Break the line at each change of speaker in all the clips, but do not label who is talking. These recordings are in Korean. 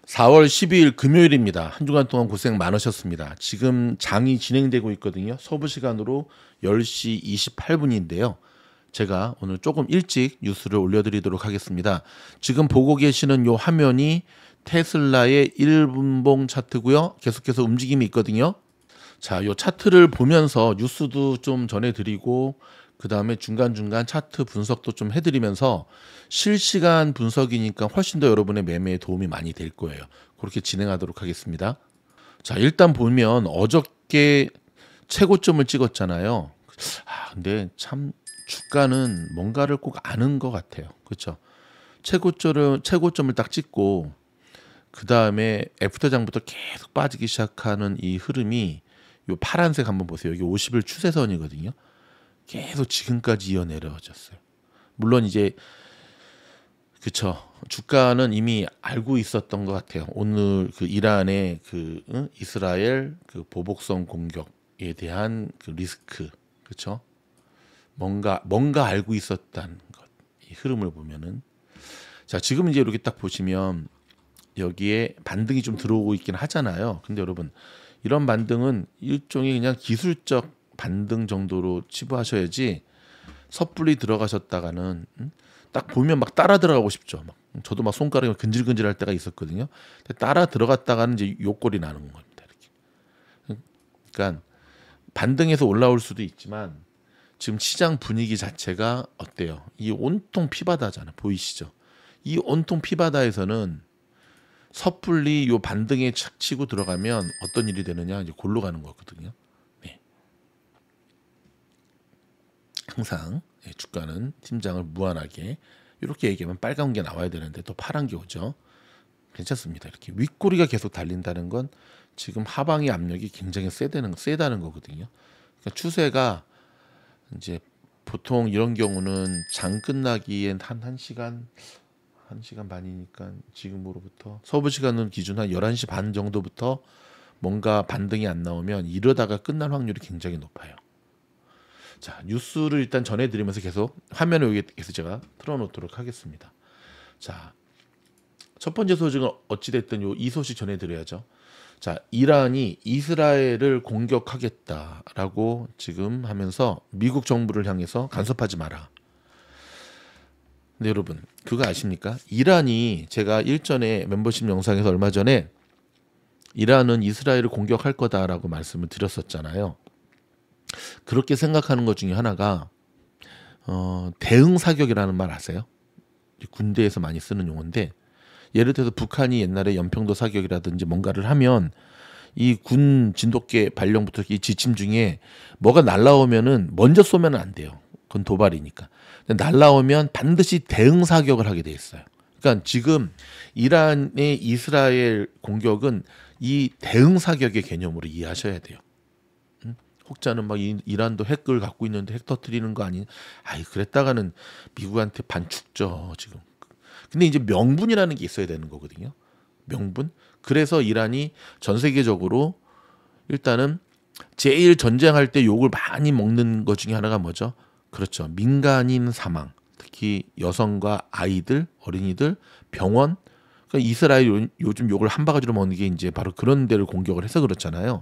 4월 12일 금요일입니다. 한 주간 동안 고생 많으셨습니다. 지금 장이 진행되고 있거든요. 서부 시간으로 10시 28분인데요. 제가 오늘 조금 일찍 뉴스를 올려드리도록 하겠습니다. 지금 보고 계시는 요 화면이 테슬라의 1분봉 차트고요. 계속해서 움직임이 있거든요. 자, 요 차트를 보면서 뉴스도 좀 전해드리고 그 다음에 중간중간 차트 분석도 좀 해드리면서 실시간 분석이니까 훨씬 더 여러분의 매매에 도움이 많이 될 거예요. 그렇게 진행하도록 하겠습니다. 자, 일단 보면 어저께 최고점을 찍었잖아요. 근데 참 주가는 뭔가를 꼭 아는 것 같아요. 그렇죠? 최고점을 딱 찍고 그 다음에 애프터장부터 계속 빠지기 시작하는 이 흐름이 요 파란색 한번 보세요. 여기 50일 추세선이거든요. 계속 지금까지 이어 내려졌어요. 물론 이제 그쵸, 주가는 이미 알고 있었던 것 같아요. 오늘 그 이란의 이스라엘 그 보복성 공격에 대한 그 리스크, 그쵸? 뭔가 알고 있었다는 것. 이 흐름을 보면은 자, 지금 이제 이렇게 딱 보시면 여기에 반등이 좀 들어오고 있긴 하잖아요. 근데 여러분, 이런 반등은 일종의 그냥 기술적 반등 정도로 치부하셔야지 섣불리 들어가셨다가는 딱 보면 막 따라 들어가고 싶죠. 저도 막 손가락이 근질근질할 때가 있었거든요. 근데 따라 들어갔다가는 이제 욕골이 나는 겁니다. 이렇게. 그러니까 반등해서 올라올 수도 있지만 지금 시장 분위기 자체가 어때요? 이 온통 피바다잖아. 보이시죠? 이 온통 피바다에서는 섣불리 요 반등에 착 치고 들어가면 어떤 일이 되느냐, 이제 골로 가는 거거든요. 네. 항상 주가는 팀장을 무한하게 이렇게 얘기하면 빨간 게 나와야 되는데 또 파란 게 오죠. 괜찮습니다. 이렇게 윗꼬리가 계속 달린다는 건 지금 하방의 압력이 굉장히 세다는 거거든요. 그러니까 추세가 이제 보통 이런 경우는 장 끝나기엔 한 1시간 반이니까 지금으로부터 서부 시간은 기준 한 11시 반 정도부터 뭔가 반등이 안 나오면 이러다가 끝날 확률이 굉장히 높아요. 자, 뉴스를 일단 전해드리면서 계속 화면을 여기에서 제가 틀어놓도록 하겠습니다. 자, 첫 번째 소식은 어찌됐든 이 소식 전해드려야죠. 자, 이란이 이스라엘을 공격하겠다라고 지금 하면서 미국 정부를 향해서 간섭하지 마라. 근데 여러분, 그거 아십니까? 이란이, 제가 일전에 멤버십 영상에서 얼마 전에 이란은 이스라엘을 공격할 거다라고 말씀을 드렸었잖아요. 그렇게 생각하는 것 중에 하나가 대응 사격이라는 말 아세요? 군대에서 많이 쓰는 용어인데, 예를 들어서 북한이 옛날에 연평도 사격이라든지 뭔가를 하면 이 군 진돗개 발령부터 이 지침 중에 뭐가 날라오면은 먼저 쏘면 안 돼요. 그건 도발이니까. 근데 날라오면 반드시 대응 사격을 하게 돼 있어요. 그러니까 지금 이란의 이스라엘 공격은 이 대응 사격의 개념으로 이해하셔야 돼요. 혹자는 막 이란도 핵을 갖고 있는데 핵 터뜨리는 거 아니? 그랬다가는 미국한테 반죽죠 지금. 근데 이제 명분이라는 게 있어야 되는 거거든요. 명분. 그래서 이란이 전 세계적으로 일단은 제일 전쟁할 때 욕을 많이 먹는 것 중에 하나가 뭐죠? 그렇죠. 민간인 사망, 특히 여성과 아이들, 어린이들, 병원. 그러니까 이스라엘 요즘 욕을 한 바가지로 먹는 게 이제 바로 그런 데를 공격을 해서 그렇잖아요.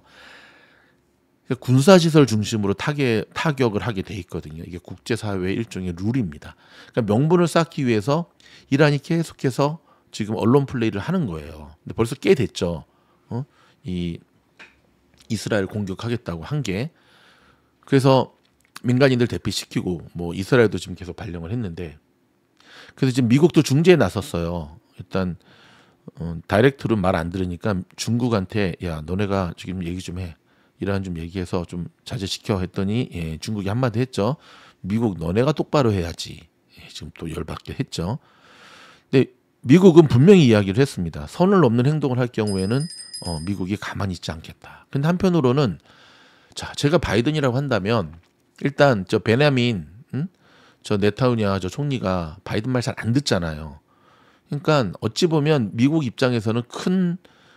그러니까 군사시설 중심으로 타격을 하게 돼 있거든요. 이게 국제사회의 일종의 룰입니다. 그러니까 명분을 쌓기 위해서 이란이 계속해서 지금 언론 플레이를 하는 거예요. 근데 벌써 꽤 됐죠. 이 이스라엘 공격하겠다고 한 게. 그래서 민간인들 대피시키고 뭐 이스라엘도 지금 계속 발령을 했는데, 그래서 지금 미국도 중재에 나섰어요. 일단 다이렉트로 말 안 들으니까 중국한테 야, 너네가 지금 얘기 좀 해. 이란 좀 얘기해서 좀 자제시켜 했더니 중국이 한마디 했죠. 미국 너네가 똑바로 해야지. 지금 또 열받게 했죠. 근데 미국은 분명히 이야기를 했습니다. 선을 넘는 행동을 할 경우에는 미국이 가만히 있지 않겠다. 근데 한편으로는 자, 제가 바이든이라고 한다면 일단 저 베냐민 저 네타냐후 저 총리가 바이든 말 잘 안 듣잖아요. 그러니까 어찌 보면 미국 입장에서는 큰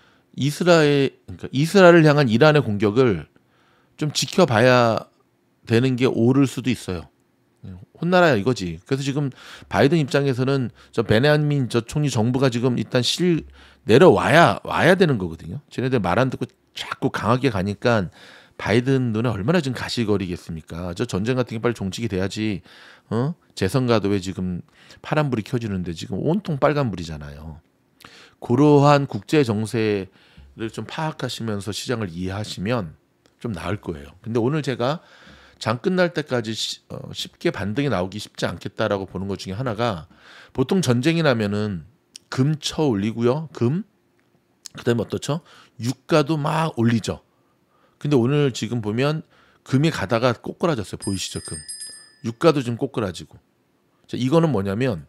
그러니까 이스라엘을 향한 이란의 공격을 좀 지켜봐야 되는 게 옳을 수도 있어요. 혼나라 이거지. 그래서 지금 바이든 입장에서는 저 베냐민 저 총리 정부가 지금 일단 내려와야 되는 거거든요. 쟤네들 말 안 듣고 자꾸 강하게 가니까 바이든 눈에 얼마나 지금 가시거리겠습니까? 저 전쟁 같은 게 빨리 종식이 돼야지. 재선가도 왜 지금 파란불이 켜지는데 지금 온통 빨간불이잖아요. 그러한 국제 정세를 좀 파악하시면서 시장을 이해하시면 좀 나을 거예요. 근데 오늘 제가 장 끝날 때까지 쉽게 반등이 나오기 쉽지 않겠다라고 보는 것 중에 하나가, 보통 전쟁이 나면은 금 쳐 올리고요. 그다음에 어떻죠? 유가도 막 올리죠. 근데 오늘 지금 보면 금이 가다가 꼬꾸라졌어요. 보이시죠? 유가도 좀 꼬꾸라지고. 자, 이거는 뭐냐면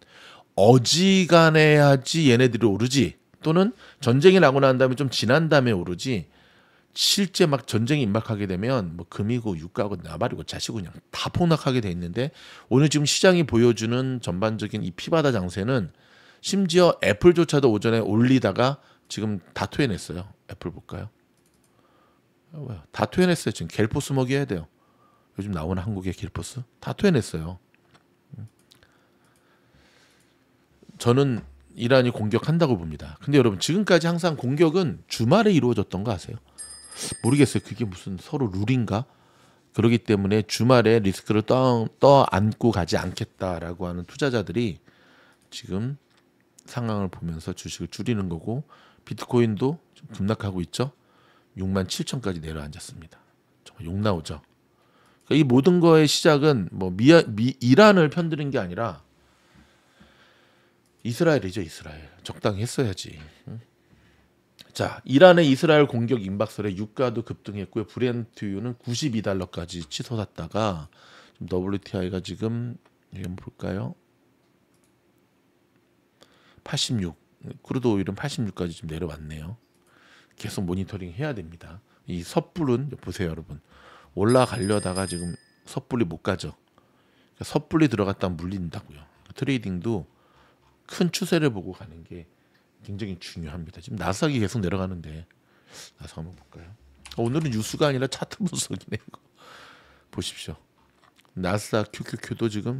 어지간해야지 얘네들이 오르지, 또는 전쟁이 나고 난 다음에 좀 지난 다음에 오르지, 실제 막 전쟁이 임박하게 되면 뭐 금이고 유가고 나발이고 자시고 그냥 다 폭락하게 돼 있는데, 오늘 지금 시장이 보여주는 전반적인 이 피바다 장세는 심지어 애플조차도 오전에 올리다가 지금 다 토해냈어요. 애플 볼까요? 다 토해냈어요. 지금 갤포스 먹여야 돼요. 요즘 나오는 한국의 갤포스 다 토해냈어요. 저는 이란이 공격한다고 봅니다. 근데 여러분, 지금까지 항상 공격은 주말에 이루어졌던 거 아세요? 모르겠어요. 그게 무슨 서로 룰인가? 그렇기 때문에 주말에 리스크를 떠안고 가지 않겠다라고 하는 투자자들이 지금 상황을 보면서 주식을 줄이는 거고, 비트코인도 좀 급락하고 있죠. 67,000까지 내려앉았습니다. 정말 욕 나오죠. 그러니까 이 모든 거의 시작은 뭐 이란을 편드는 게 아니라 이스라엘이죠. 이스라엘 적당히 했어야지. 자, 이란의 이스라엘 공격 임박설에 유가도 급등했고요. 브렌트유는 92달러까지 치솟았다가 WTI가 지금 여기 한번 볼까요? 86. 크루드 오일은 86까지 좀 내려왔네요. 계속 모니터링 해야 됩니다. 이 섣불은 보세요, 여러분. 올라가려다가 지금 섣불리 못 가죠. 섣불리 들어갔다 물린다고요. 트레이딩도 큰 추세를 보고 가는 게 굉장히 중요합니다. 지금 나스닥이 계속 내려가는데, 나스닥 한번 볼까요? 오늘은 뉴스가 아니라 차트 분석이네. 이거 보십시오. 나스닥 QQQ도 지금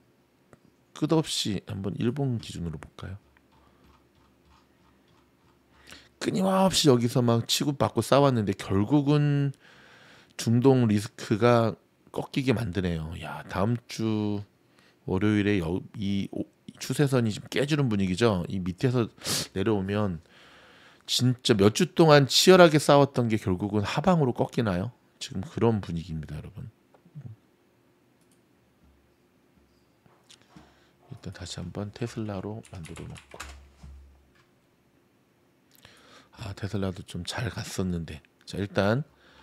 끝없이, 한번 일본 기준으로 볼까요? 끊임없이 여기서 막 치고받고 싸웠는데 결국은 중동 리스크가 꺾이게 만드네요. 야, 다음 주 월요일에 이 추세선이 지금 깨지는 분위기죠. 이 밑에서 내려오면 진짜 몇 주 동안 치열하게 싸웠던 게 결국은 하방으로 꺾이나요? 지금 그런 분위기입니다, 여러분. 일단 다시 한번 테슬라로 만들어 놓고, 테슬라도 좀 잘 갔었는데, 자, 일단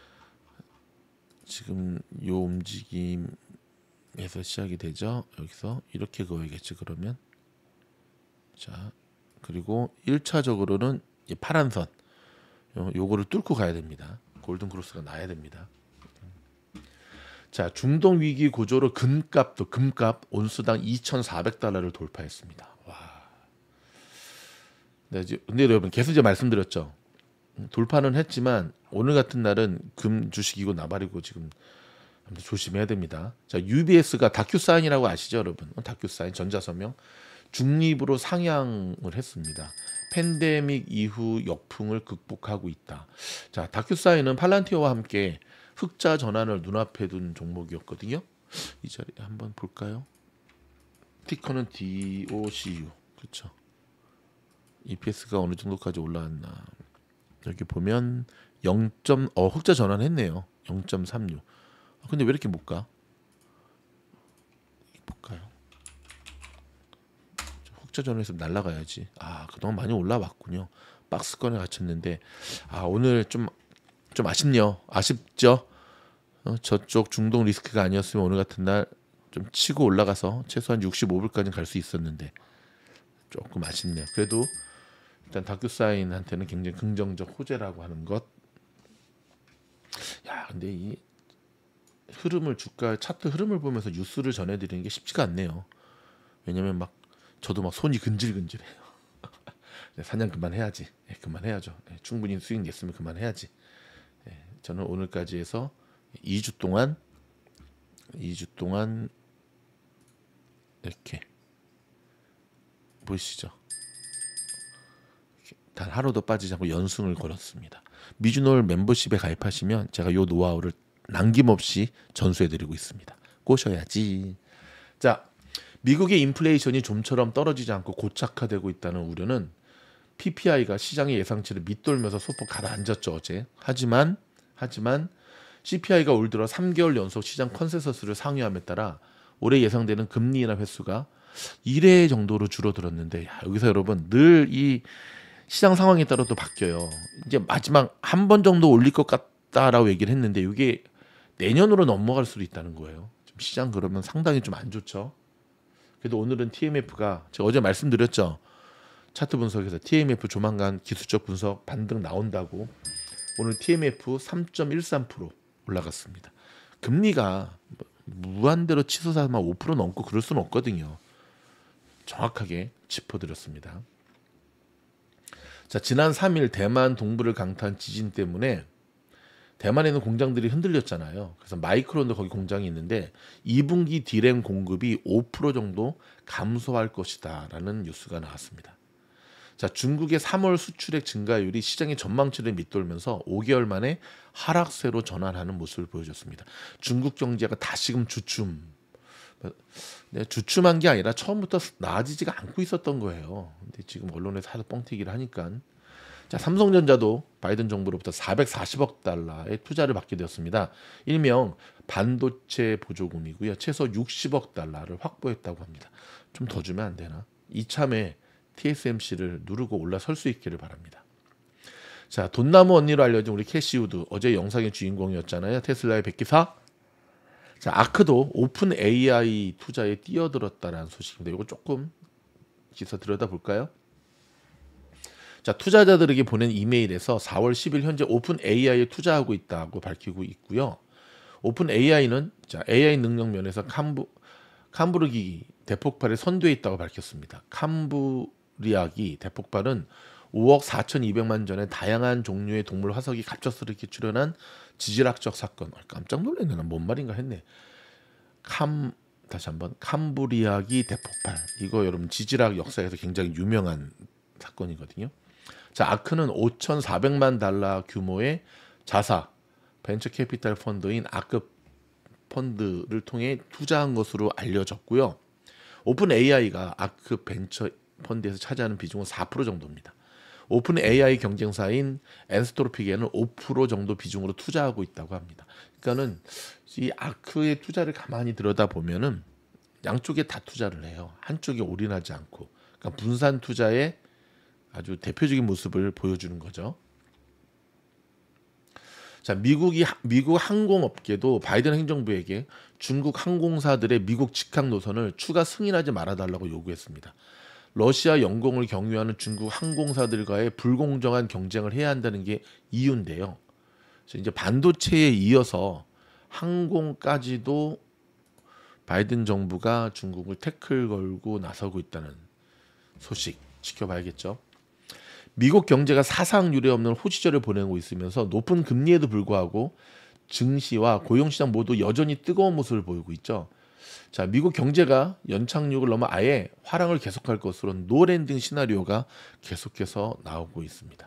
지금 요 움직임에서 시작이 되죠. 여기서 이렇게 그어야겠죠. 그러면 자, 그리고 1차적으로는 이 파란 선, 요거를 뚫고 가야 됩니다. 골든 크로스가 나야 됩니다. 자, 중동 위기 고조로 금값 온수당 2,400달러를 돌파했습니다. 와. 근데 여러분, 계속 이제 말씀드렸죠. 돌파는 했지만 오늘 같은 날은 금 주식이고 나발이고 지금 조심해야 됩니다. 자, UBS가 다큐사인이라고 아시죠, 여러분? 다큐사인 전자서명 중립으로 상향을 했습니다. 팬데믹 이후 역풍을 극복하고 있다. 자, 다큐사인은 팔란티어와 함께 흑자 전환을 눈앞에 둔 종목이었거든요. 이 자리 한번 볼까요? 티커는 DOCU. 그렇죠. EPS가 어느 정도까지 올라왔나? 여기 보면 흑자 전환했네요. 0.36. 근데 왜 이렇게 못 가? 볼까요? 흑자 전환해서 날라가야지. 그동안 많이 올라왔군요. 박스권에 갇혔는데, 오늘 좀 아쉽네요. 아쉽죠? 저쪽 중동 리스크가 아니었으면 오늘 같은 날 좀 치고 올라가서 최소한 65불까지 갈 수 있었는데 조금 아쉽네요. 그래도 일단 다큐사인한테는 굉장히 긍정적 호재라고 하는 것. 야, 근데 이 흐름을, 주가 차트 흐름을 보면서 뉴스를 전해드리는 게 쉽지가 않네요. 왜냐면 저도 막 손이 근질근질해요. 사냥 그만해야지. 그만해야죠. 충분히 수익 냈으면 그만해야지. 저는 오늘까지 해서 2주 동안 이렇게 보이시죠? 단 하루도 빠지지 않고 연승을 걸었습니다. 미주놀 멤버십에 가입하시면 제가 요 노하우를 남김없이 전수해드리고 있습니다. 꼬셔야지. 자, 미국의 인플레이션이 좀처럼 떨어지지 않고 고착화되고 있다는 우려는 PPI가 시장의 예상치를 밑돌면서 소폭 가라앉았죠 어제. 하지만 CPI가 올 들어 3개월 연속 시장 컨센서스를 상회함에 따라 올해 예상되는 금리 인하 횟수가 1회 정도로 줄어들었는데, 여기서 여러분 늘 이 시장 상황에 따라 또 바뀌어요. 이제 마지막 한 번 정도 올릴 것 같다라고 얘기를 했는데 이게 내년으로 넘어갈 수도 있다는 거예요. 좀 시장 그러면 상당히 좀 안 좋죠. 그래도 오늘은 TMF가 제가 어제 말씀드렸죠. 차트 분석에서 TMF 조만간 기술적 분석 반등 나온다고. 오늘 TMF 3.13% 올라갔습니다. 금리가 무한대로 치솟아만 5% 넘고 그럴 수는 없거든요. 정확하게 짚어드렸습니다. 자, 지난 3일 대만 동부를 강타한 지진 때문에 대만에 있는 공장들이 흔들렸잖아요. 그래서 마이크론도 거기 공장이 있는데 2분기 디램 공급이 5% 정도 감소할 것이다라는 뉴스가 나왔습니다. 자, 중국의 3월 수출액 증가율이 시장의 전망치를 밑돌면서 5개월 만에 하락세로 전환하는 모습을 보여줬습니다. 중국 경제가 다시금 주춤한 게 아니라 처음부터 나아지지가 않고 있었던 거예요. 근데 지금 언론에서 하도 뻥튀기를 하니까. 자, 삼성전자도 바이든 정부로부터 440억 달러의 투자를 받게 되었습니다. 일명 반도체 보조금이고요. 최소 60억 달러를 확보했다고 합니다. 좀 더 주면 안 되나? 이참에 TSMC를 누르고 올라설 수 있기를 바랍니다. 자, 돈나무 언니로 알려진 우리 캐시우드, 어제 영상의 주인공이었잖아요. 테슬라의 백기사. 자, 아크도 오픈 AI 투자에 뛰어들었다라는 소식입니다. 이거 조금 기사 들여다볼까요? 자, 투자자들에게 보낸 이메일에서 4월 10일 현재 오픈 AI에 투자하고 있다고 밝히고 있고요. 오픈 AI는 AI 능력 면에서 캄브르기 대폭발에 선두에 있다고 밝혔습니다. 캄브리아기 대폭발은 5억 4,200만 전에 다양한 종류의 동물 화석이 갑작스럽게 출현한 지질학적 사건. 깜짝 놀랐네. 난 뭔 말인가 했네. 다시 한번 캄브리아기 대폭발. 이거 여러분 지질학 역사에서 굉장히 유명한 사건이거든요. 자, 아크는 5,400만 달러 규모의 자사 벤처 캐피탈 펀드인 아크 펀드를 통해 투자한 것으로 알려졌고요. 오픈 AI가 아크 벤처 펀드에서 차지하는 비중은 4% 정도입니다. 오픈 AI 경쟁사인 엔스토로픽에는 5% 정도 비중으로 투자하고 있다고 합니다. 그러니까는 이 아크의 투자를 가만히 들여다보면은 양쪽에 다 투자를 해요. 한쪽에 올인하지 않고. 그러니까 분산 투자의 아주 대표적인 모습을 보여주는 거죠. 자, 미국 항공업계도 바이든 행정부에게 중국 항공사들의 미국 직항 노선을 추가 승인하지 말아달라고 요구했습니다. 러시아 영공을 경유하는 중국 항공사들과의 불공정한 경쟁을 해야 한다는 게 이유인데요. 그래서 이제 반도체에 이어서 항공까지도 바이든 정부가 중국을 태클 걸고 나서고 있다는 소식 지켜봐야겠죠. 미국 경제가 사상 유례 없는 호시절을 보내고 있으면서 높은 금리에도 불구하고 증시와 고용시장 모두 여전히 뜨거운 모습을 보이고 있죠. 자, 미국 경제가 연착륙을 넘어 아예 화랑을 계속할 것으로 노랜딩 시나리오가 계속해서 나오고 있습니다.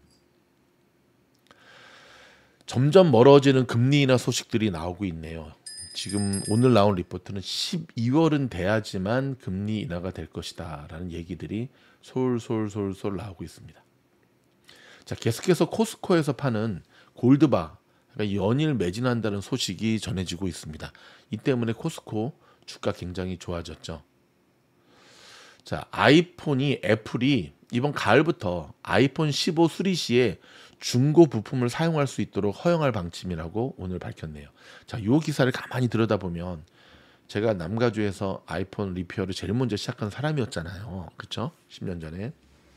점점 멀어지는 금리 인하 소식들이 나오고 있네요. 지금 오늘 나온 리포트는 12월은 돼야지만 금리 인하가 될 것이다 라는 얘기들이 솔솔솔솔 나오고 있습니다. 자, 계속해서 코스코에서 파는 골드바, 그러니까 연일 매진한다는 소식이 전해지고 있습니다. 이 때문에 코스코 주가 굉장히 좋아졌죠. 자, 애플이 이번 가을부터 아이폰 15 수리 시에 중고 부품을 사용할 수 있도록 허용할 방침이라고 오늘 밝혔네요. 자, 이 기사를 가만히 들여다보면 제가 남가주에서 아이폰 리페어를 제일 먼저 시작한 사람이었잖아요. 그렇죠? 10년 전에.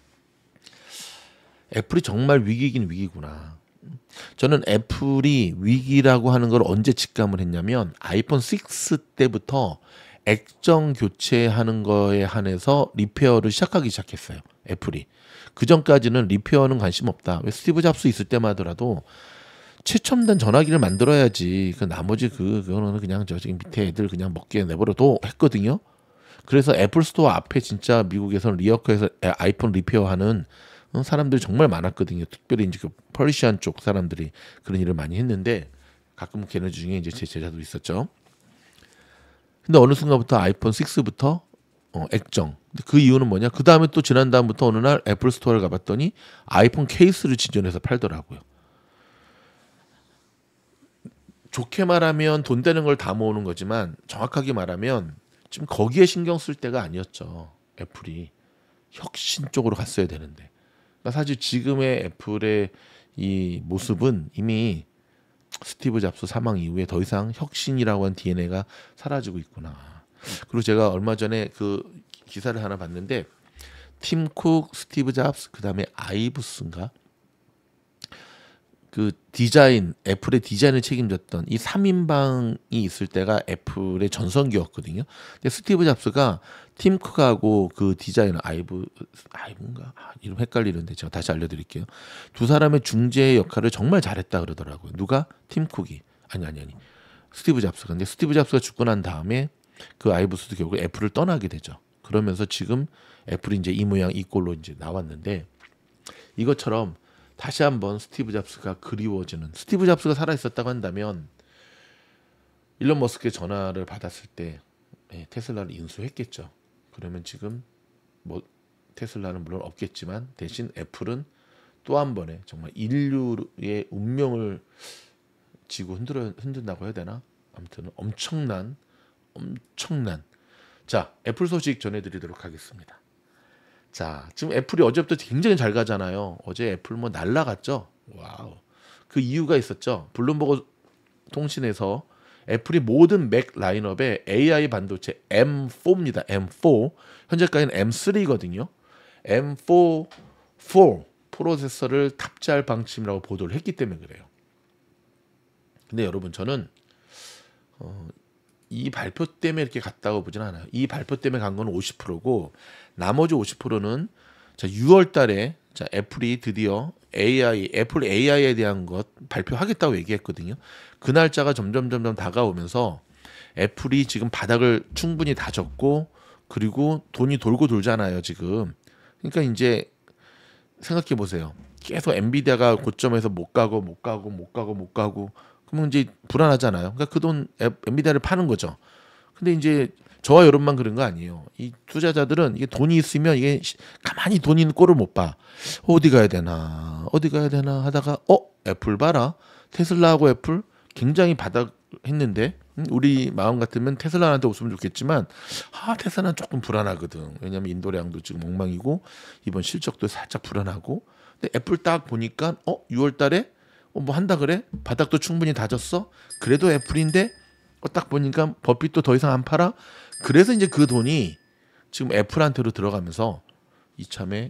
애플이 정말 위기긴 위기구나. 저는 애플이 위기라고 하는 걸 언제 직감을 했냐면 아이폰 6 때부터 액정 교체하는 거에 한해서 리페어를 시작했어요. 애플이. 그 전까지는 리페어는 관심 없다. 왜 스티브 잡스 있을 때만 하더라도 최첨단 전화기를 만들어야지. 그 나머지 그거는 그냥 저기 밑에 애들 그냥 먹게 내버려도 했거든요. 그래서 애플 스토어 앞에 진짜 미국에서는 리어커에서 아이폰 리페어하는 사람들이 정말 많았거든요. 특별히 이제 그 퍼시안 쪽 사람들이 그런 일을 많이 했는데 가끔 걔네 중에 이제 제 제자도 있었죠. 근데 어느 순간부터 아이폰 6부터 액정. 근데 그 이유는 뭐냐? 그 다음에 또 지난 다음부터 어느 날 애플 스토어를 가봤더니 아이폰 케이스를 지정해서 팔더라고요. 좋게 말하면 돈 되는 걸 다 모으는 거지만 정확하게 말하면 지금 거기에 신경 쓸 때가 아니었죠. 애플이 혁신 쪽으로 갔어야 되는데. 그러니까 사실 지금의 애플의 이 모습은 이미 스티브 잡스 사망 이후에 더 이상 혁신이라고 한 DNA가 사라지고 있구나. 그리고 제가 얼마 전에 그 기사를 하나 봤는데 팀 쿡, 스티브 잡스, 그다음에 아이브스인가? 그 디자인, 애플의 디자인을 책임졌던 이 3인방이 있을 때가 애플의 전성기였거든요. 근데 스티브 잡스가 팀 쿡하고 그 디자이너 아이브인가? 이름 헷갈리는데 제가 다시 알려드릴게요. 두 사람의 중재 역할을 정말 잘했다 그러더라고요. 누가? 팀 쿡이. 아니. 스티브 잡스가. 근데 스티브 잡스가 죽고 난 다음에 그 아이브스도 결국 애플을 떠나게 되죠. 그러면서 지금 애플이 이제 이 모양 이 꼴로 이제 나왔는데 이것처럼 다시 한번 스티브 잡스가 그리워지는, 스티브 잡스가 살아 있었다고 한다면 일론 머스크의 전화를 받았을 때 테슬라를 인수했겠죠. 그러면 지금 뭐 테슬라는 물론 없겠지만 대신 애플은 또 한 번에 정말 인류의 운명을 지고 흔든다고 해야 되나? 아무튼 엄청난 자, 애플 소식 전해드리도록 하겠습니다. 자, 지금 애플이 어제부터 굉장히 잘 가잖아요. 어제 애플 뭐 날라갔죠. 와우. 그 이유가 있었죠. 블룸버그 통신에서 애플이 모든 맥 라인업에 AI 반도체 M4입니다. M4. 현재까지는 M3거든요. M4 프로세서를 탑재할 방침이라고 보도를 했기 때문에 그래요. 근데 여러분 저는 이 발표 때문에 이렇게 갔다고 보진 않아요. 이 발표 때문에 간 건 50%고 나머지 50%는 자 6월 달에 자 애플이 드디어 애플 AI에 대한 것 발표하겠다고 얘기했거든요. 그 날짜가 점점 다가오면서 애플이 지금 바닥을 충분히 다졌고 그리고 돈이 돌고 돌잖아요, 지금. 그러니까 이제 생각해 보세요. 계속 엔비디아가 고점에서 못 가고 그러면 이제 불안하잖아요. 그러니까 그 돈 엔비디아를 파는 거죠. 근데 이제 저와 여러분만 그런 거 아니에요. 이 투자자들은 이게 돈이 있으면 이게 가만히 돈 있는 꼴을 못 봐. 어디 가야 되나 하다가 애플 봐라. 테슬라하고 애플 굉장히 바닥 했는데 우리 마음 같으면 테슬라한테 없으면 좋겠지만 테슬라는 조금 불안하거든. 왜냐하면 인도량도 지금 엉망이고 이번 실적도 살짝 불안하고. 근데 애플 딱 보니까 6월 달에 뭐 한다 그래? 바닥도 충분히 다졌어? 그래도 애플인데 딱 보니까 버핏도 더 이상 안 팔아? 그래서 이제 그 돈이 지금 애플한테로 들어가면서 이참에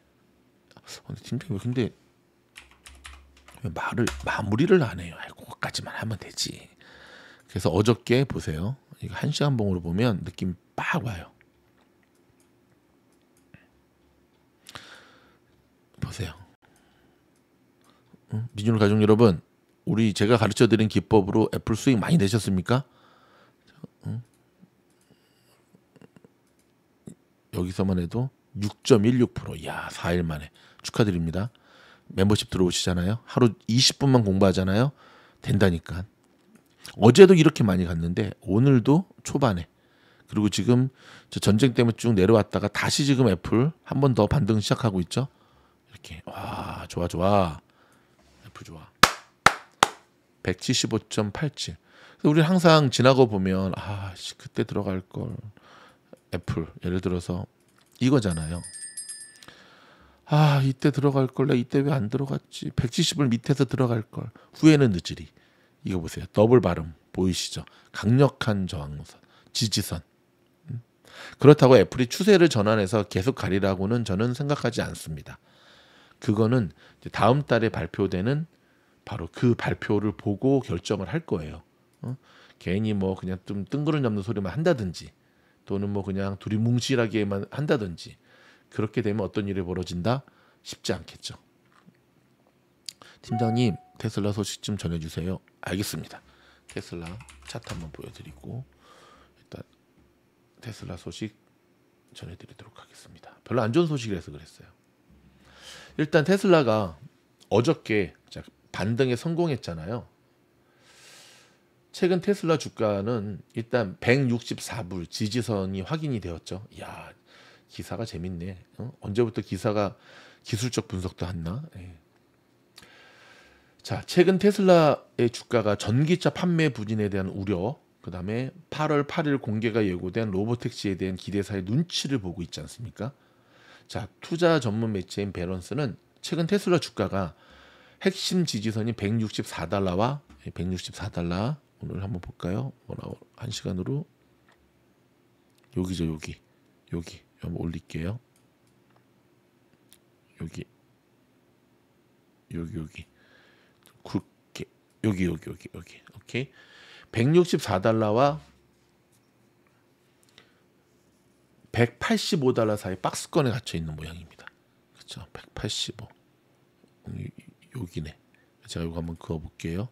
팀장님 근데 왜 말을 마무리를 안 해요? 그거까지만 하면 되지. 그래서 어저께 보세요. 이거 1시간 봉으로 보면 느낌 빡 와요. 보세요. 미주노 가족 여러분, 우리 제가 가르쳐드린 기법으로 애플 수익 많이 내셨습니까? 여기서만 해도 6.16%. 이야, 4일 만에 축하드립니다. 멤버십 들어오시잖아요. 하루 20분만 공부하잖아요. 된다니까. 어제도 이렇게 많이 갔는데 오늘도 초반에. 그리고 지금 저 전쟁 때문에 쭉 내려왔다가 다시 지금 애플 한 번 더 반등 시작하고 있죠. 이렇게 와 좋아. 애플 좋아. 175.87. 우리 항상 지나고 보면 그때 들어갈 걸. 애플 예를 들어서 이거잖아요. 이때 들어갈 걸. 나 이때 왜 안 들어갔지? 170을 밑에서 들어갈 걸. 후회는 늦으리. 이거 보세요. 더블 발음 보이시죠? 강력한 저항선, 지지선. 그렇다고 애플이 추세를 전환해서 계속 가리라고는 저는 생각하지 않습니다. 그거는 다음 달에 발표되는 바로 그 발표를 보고 결정을 할 거예요. 괜히 뭐 그냥 좀 뜬구름 잡는 소리만 한다든지 또는 뭐 그냥 둘이 뭉실하게만 한다든지 그렇게 되면 어떤 일이 벌어진다? 쉽지 않겠죠. 팀장님 테슬라 소식 좀 전해주세요. 알겠습니다. 테슬라 차트 한번 보여드리고 일단 테슬라 소식 전해드리도록 하겠습니다. 별로 안 좋은 소식이라서 그랬어요. 일단 테슬라가 어저께 반등에 성공했잖아요. 최근 테슬라 주가는 일단 164불 지지선이 확인이 되었죠. 이야, 기사가 재밌네. 언제부터 기사가 기술적 분석도 했나? 예. 자, 최근 테슬라의 주가가 전기차 판매 부진에 대한 우려, 그 다음에 8월 8일 공개가 예고된 로보택시에 대한 기대사의 눈치를 보고 있지 않습니까? 자, 투자 전문 매체인 밸런스는 최근 테슬라 주가가 핵심 지지선이 164달러와 164달러 오늘 한번 볼까요? 한 시간으로 여기죠, 여기 한번 올릴게요. 여기 굵게 여기 오케이. 164달러와 185달러 사이 박스권에 갇혀 있는 모양입니다. 그렇죠? 185 여기네. 제가 이거 한번 그어 볼게요.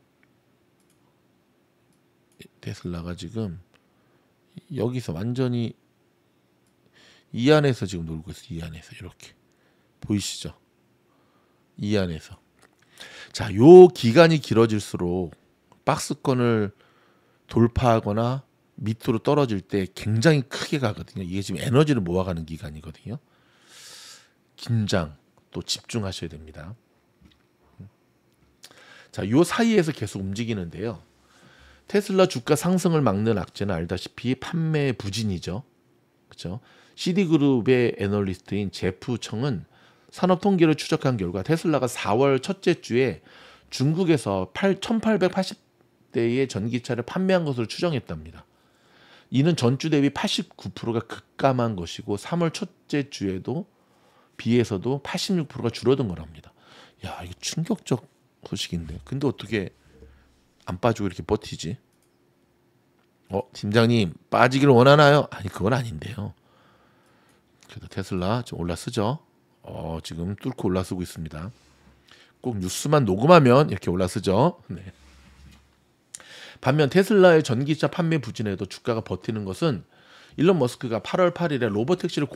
테슬라가 지금 여기서 완전히 이 안에서 지금 놀고 있어요. 이 안에서 이렇게 보이시죠? 이 안에서. 자, 요 기간이 길어질수록 박스권을 돌파하거나 밑으로 떨어질 때 굉장히 크게 가거든요. 이게 지금 에너지를 모아가는 기간이거든요. 긴장 또 집중하셔야 됩니다. 자, 요 사이에서 계속 움직이는데요. 테슬라 주가 상승을 막는 악재는 알다시피 판매 부진이죠. 그렇죠? 시디그룹의 애널리스트인 제프 청은 산업 통계를 추적한 결과 테슬라가 4월 첫째 주에 중국에서 1880대의 전기차를 판매한 것으로 추정했답니다. 이는 전주 대비 89%가 급감한 것이고 3월 첫째 주에도 비해서도 86%가 줄어든 거랍니다. 야, 이거 충격적 소식인데. 근데 어떻게 안 빠지고 이렇게 버티지? 팀장님 빠지기를 원하나요? 아니, 그건 아닌데요. 그래도 테슬라 좀 올라서죠. 지금 뚫고 올라서고 있습니다. 꼭 뉴스만 녹음하면 이렇게 올라서죠. 네. 반면 테슬라의 전기차 판매 부진에도 주가가 버티는 것은 일론 머스크가 8월 8일에 로보택시를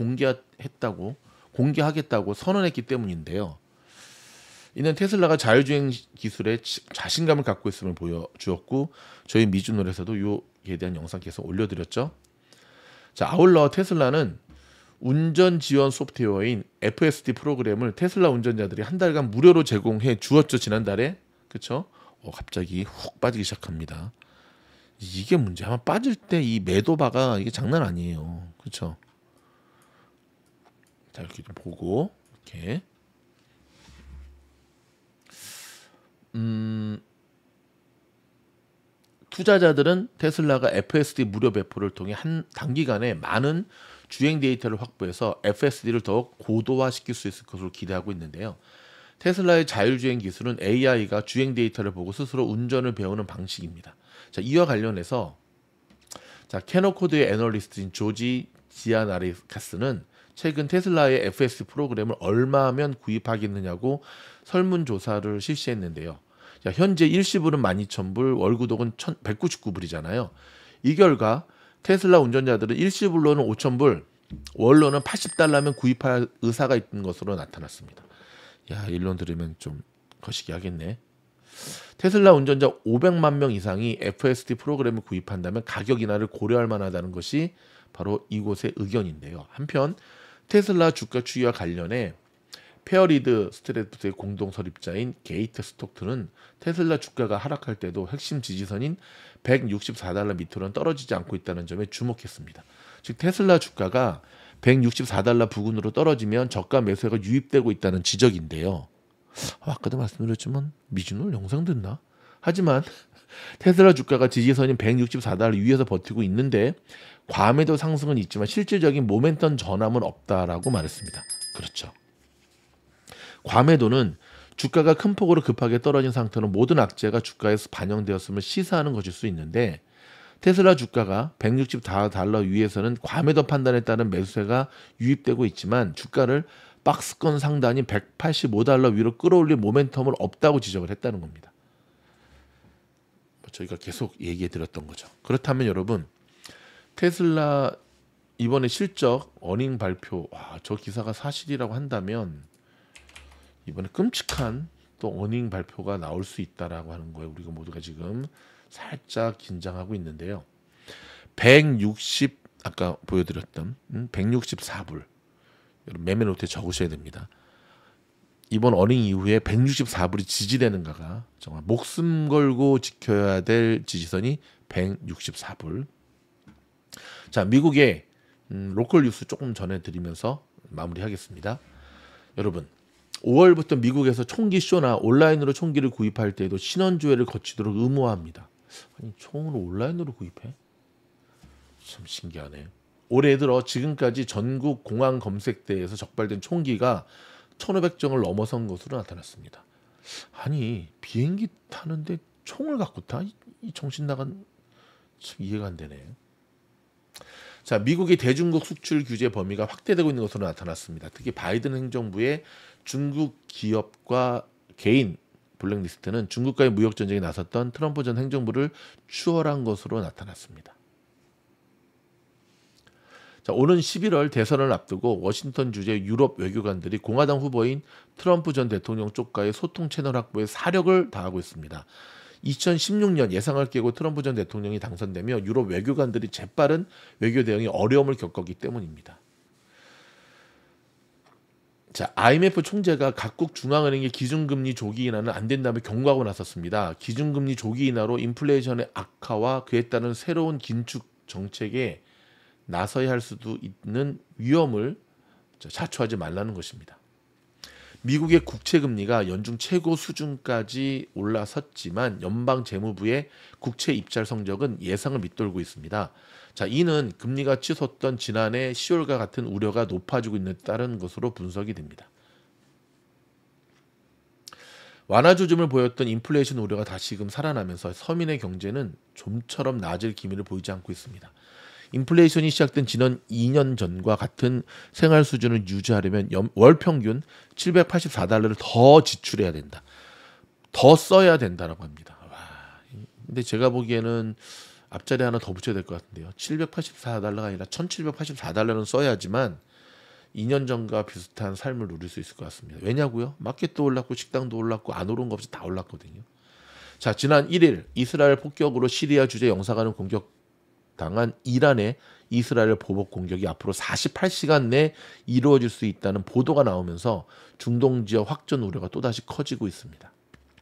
공개하겠다고 선언했기 때문인데요. 이는 테슬라가 자율주행 기술에 자신감을 갖고 있음을 보여주었고 저희 미주놀에서도 이에 대한 영상 계속 올려드렸죠. 자, 아울러 테슬라는 운전 지원 소프트웨어인 FSD 프로그램을 테슬라 운전자들이 한 달간 무료로 제공해 주었죠. 지난달에. 그렇죠? 갑자기 훅 빠지기 시작합니다. 이게 문제. 아마 빠질 때 이 매도바가 이게 장난 아니에요. 그렇죠? 자, 이렇게 좀 보고 이렇게 투자자들은 테슬라가 FSD 무료 배포를 통해 한 단기간에 많은 주행 데이터를 확보해서 FSD를 더욱 고도화시킬 수 있을 것으로 기대하고 있는데요. 테슬라의 자율주행 기술은 AI가 주행 데이터를 보고 스스로 운전을 배우는 방식입니다. 자, 이와 관련해서 캐너코드의 애널리스트인 조지 지아나리카스는 최근 테슬라의 FSD 프로그램을 얼마면 구입하겠느냐고 설문조사를 실시했는데요. 자, 현재 일시불은 12,000불, 월구독은 199불이잖아요. 이 결과 테슬라 운전자들은 일시불로는 5,000불, 월로는 80달러면 구입할 의사가 있는 것으로 나타났습니다. 야, 일론 들으면 좀 거시기 하겠네. 테슬라 운전자 500만 명 이상이 FSD 프로그램을 구입한다면 가격 인하를 고려할 만하다는 것이 바로 이곳의 의견인데요. 한편 테슬라 주가 추이와 관련해 페어리드 스트래트의 공동 설립자인 게이트 스톡트는 테슬라 주가가 하락할 때도 핵심 지지선인 164달러 밑으로는 떨어지지 않고 있다는 점에 주목했습니다. 즉 테슬라 주가가 164달러 부근으로 떨어지면 저가 매수가 유입되고 있다는 지적인데요. 아까도 말씀드렸지만 미주노 영상 듣나? 하지만 테슬라 주가가 지지선인 164달러 위에서 버티고 있는데 과매도 상승은 있지만 실질적인 모멘텀 전환은 없다라고 말했습니다. 그렇죠. 과매도는 주가가 큰 폭으로 급하게 떨어진 상태로 모든 악재가 주가에서 반영되었음을 시사하는 것일 수 있는데 테슬라 주가가 164달러 위에서는 과매도 판단에 따른 매수세가 유입되고 있지만 주가를 박스권 상단인 185달러 위로 끌어올릴 모멘텀은 없다고 지적을 했다는 겁니다. 저희가 계속 얘기해 드렸던 거죠. 그렇다면 여러분 테슬라 이번에 실적 어닝 발표 저 기사가 사실이라고 한다면 이번에 끔찍한 또 어닝 발표가 나올 수 있다라고 하는 거예요. 우리가 모두가 지금 살짝 긴장하고 있는데요. 160 아까 보여드렸던 164불 여러분 매매 노트에 적으셔야 됩니다. 이번 어닝 이후에 164불이 지지되는가가 정말 목숨 걸고 지켜야 될 지지선이 164불. 자, 미국의 로컬 뉴스 조금 전해드리면서 마무리하겠습니다. 여러분 5월부터 미국에서 총기 쇼나 온라인으로 총기를 구입할 때에도 신원조회를 거치도록 의무화합니다. 아니 총을 온라인으로 구입해? 참 신기하네. 올해 들어 지금까지 전국 공항 검색대에서 적발된 총기가 1,500정을 넘어선 것으로 나타났습니다. 아니 비행기 타는데 총을 갖고 타? 이 정신 나간 참 이해가 안 되네. 자, 미국의 대중국 수출 규제 범위가 확대되고 있는 것으로 나타났습니다. 특히 바이든 행정부의 중국 기업과 개인 블랙리스트는 중국과의 무역 전쟁에 나섰던 트럼프 전 행정부를 추월한 것으로 나타났습니다. 자, 오는 11월 대선을 앞두고 워싱턴 주재 유럽 외교관들이 공화당 후보인 트럼프 전 대통령 쪽과의 소통 채널 확보에 사력을 다하고 있습니다. 2016년 예상을 깨고 트럼프 전 대통령이 당선되며 유럽 외교관들이 재빠른 외교 대응에 어려움을 겪었기 때문입니다. 자, IMF 총재가 각국 중앙은행의 기준금리 조기 인하는 안 된다며 경고하고 나섰습니다. 기준금리 조기 인하로 인플레이션의 악화와 그에 따른 새로운 긴축 정책에 나서야 할 수도 있는 위험을 자초하지 말라는 것입니다. 미국의 국채금리가 연중 최고 수준까지 올라섰지만 연방재무부의 국채 입찰 성적은 예상을 밑돌고 있습니다. 자, 이는 금리가 치솟던 지난해 10월과 같은 우려가 높아지고 있다는 것으로 분석이 됩니다. 완화 조짐을 보였던 인플레이션 우려가 다시금 살아나면서 서민의 경제는 좀처럼 나아질 기미를 보이지 않고 있습니다. 인플레이션이 시작된 지난 2년 전과 같은 생활 수준을 유지하려면 월 평균 784달러를 더 지출해야 된다. 더 써야 된다라고 합니다. 와, 근데 제가 보기에는 앞자리 하나 더 붙여야 될 것 같은데요. 784달러가 아니라 1784달러는 써야지만 2년 전과 비슷한 삶을 누릴 수 있을 것 같습니다. 왜냐고요? 마켓도 올랐고 식당도 올랐고 안 오른 거 없이 다 올랐거든요. 자, 지난 1일 이스라엘 폭격으로 시리아 주재 영사관을 공격당한 이란의 이스라엘 보복 공격이 앞으로 48시간 내에 이루어질 수 있다는 보도가 나오면서 중동 지역 확전 우려가 또다시 커지고 있습니다.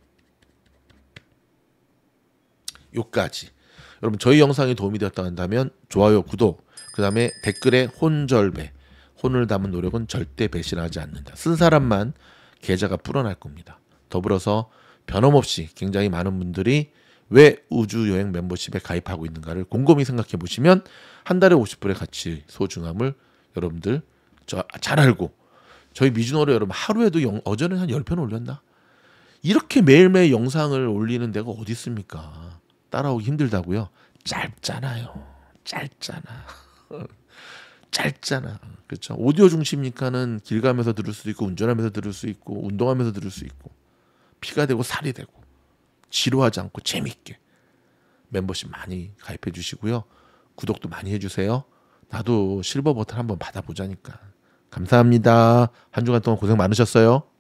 요까지. 여러분 저희 영상이 도움이 되었다 한다면 좋아요, 구독, 그 다음에 댓글에 혼절배, 혼을 담은 노력은 절대 배신하지 않는다. 쓴 사람만 계좌가 불어날 겁니다. 더불어서 변함없이 굉장히 많은 분들이 왜 우주여행 멤버십에 가입하고 있는가를 곰곰이 생각해 보시면 한 달에 50불의 가치 소중함을 여러분들 잘 알고, 저희 미주노래 여러분 하루에도 어제는 한 10편 올렸나? 이렇게 매일매일 영상을 올리는 데가 어디 있습니까? 따라오기 힘들다고요? 짧잖아요. 짧잖아. 짧잖아. 그렇죠? 오디오 중심이니까는 길 가면서 들을 수도 있고 운전하면서 들을 수 있고 운동하면서 들을 수 있고 피가 되고 살이 되고 지루하지 않고 재밌게 멤버십 많이 가입해 주시고요. 구독도 많이 해주세요. 나도 실버 버튼 한번 받아보자니까. 감사합니다. 한 주간 동안 고생 많으셨어요.